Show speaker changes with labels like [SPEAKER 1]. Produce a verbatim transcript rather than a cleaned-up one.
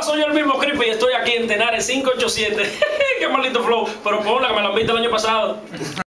[SPEAKER 1] soy yo el mismo Creepy y estoy aquí en Tenares cinco ocho siete. Qué maldito flow. Pero ponla que me la han visto el año pasado.